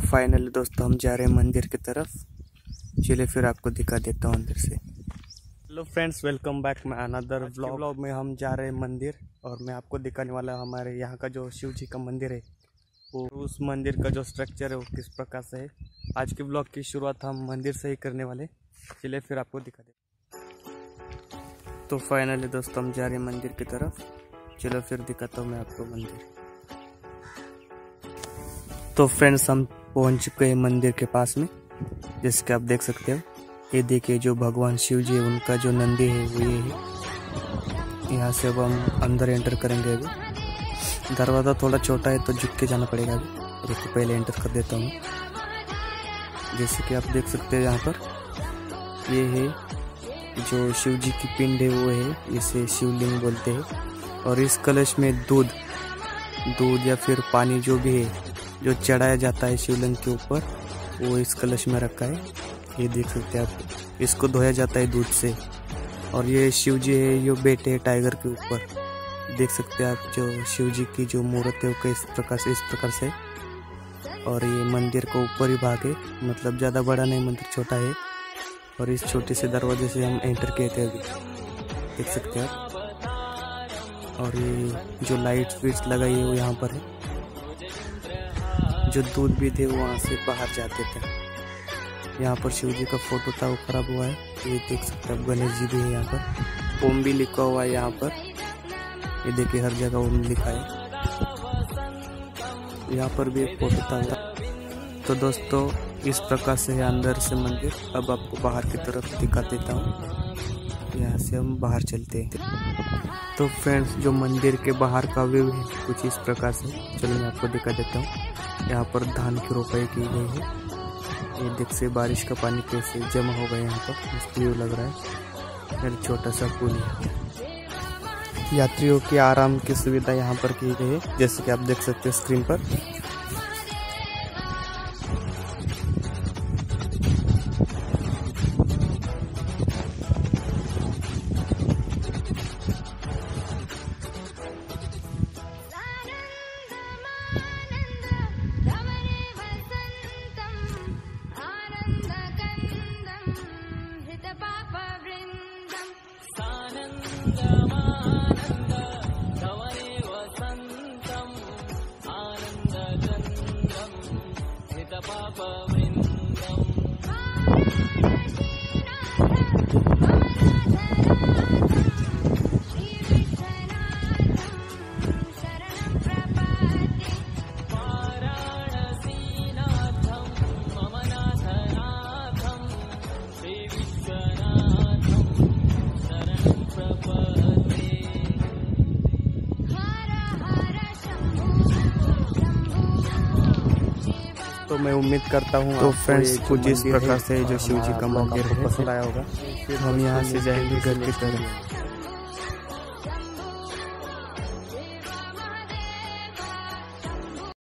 Finally दोस्तों हम जा रहे हैं मंदिर की तरफ। चलिए फिर आपको दिखा देता हूँ अंदर से। Hello friends, welcome back my another vlog में हम जा रहे हैं मंदिर और मैं आपको दिखाने वाला हूँ हमारे यहाँ का जो शिव जी का मंदिर है, वो उस मंदिर का जो स्ट्रक्चर है वो किस प्रकार से है। आज के ब्लॉग की शुरुआत हम मंदिर से ही करने वाले। चलिए फिर आपको दिखा देते। तो फाइनली दोस्तों हम जा रहे हैं मंदिर की तरफ। चलो फिर दिखाता हूँ मैं आपको मंदिर। तो फ्रेंड्स हम पहुंच चुके हैं मंदिर के पास में। जैसे कि आप देख सकते हो, ये देखिए जो भगवान शिव जी है उनका जो नंदी है वो ये है। यहाँ से अब हम अंदर एंटर करेंगे। अभी दरवाज़ा थोड़ा छोटा है तो झुक के जाना पड़ेगा। अभी तो पहले एंटर कर देता हूँ। जैसे कि आप देख सकते हैं यहाँ पर ये है जो शिव जी की पिंड है वो है, इसे शिवलिंग बोलते हैं। और इस कलश में दूध या फिर पानी जो भी है जो चढ़ाया जाता है शिवलिंग के ऊपर, वो इस कलश में रखा है। ये देख सकते हैं आप, इसको धोया जाता है दूध से। और ये शिव जी है, ये बैठे हैं टाइगर के ऊपर। देख सकते हैं आप जो शिव जी की जो मूर्त है वो इस प्रकार से। और ये मंदिर का ऊपर ही भाग है, मतलब ज़्यादा बड़ा नहीं, मंदिर छोटा है। और इस छोटे से दरवाजे से हम एंटर किए थे अभी, देख सकते हैं आप। और ये जो लाइट्स विट्स लगाई है वो यहाँ पर है। जो दूध भी थे वो वहाँ से बाहर जाते थे। यहाँ पर शिव जी का फोटो था वो खराब हुआ है। ये देख सकते हैं, गणेश जी भी है यहाँ पर। ओम भी लिखा हुआ है यहाँ पर। ये देखिए हर जगह ओम लिखा है। यहाँ पर भी एक फोटो था। तो दोस्तों इस प्रकार से है अंदर से मंदिर। अब आपको बाहर की तरफ दिखा देता हूँ। यहाँ से हम बाहर चलते हैं। तो फ्रेंड्स जो मंदिर के बाहर का व्यू है कुछ इस प्रकार से। चलो मैं आपको दिखा देता हूँ। यहाँ पर धान की रोपाई की गई है। ये देख से बारिश का पानी कैसे जमा हो गया यहाँ पर, मस्त व्यू लग रहा है। फिर छोटा सा पुल है। यात्रियों की आराम की सुविधा यहाँ पर की गई है, जैसे कि आप देख सकते हैं स्क्रीन पर। तो मैं उम्मीद करता हूँ तो फ्रेंड्स कुछ इस प्रकार से जो शिव जी का मंदिर पसंद आया होगा। हम यहाँ से जाएंगे घर की तरफ।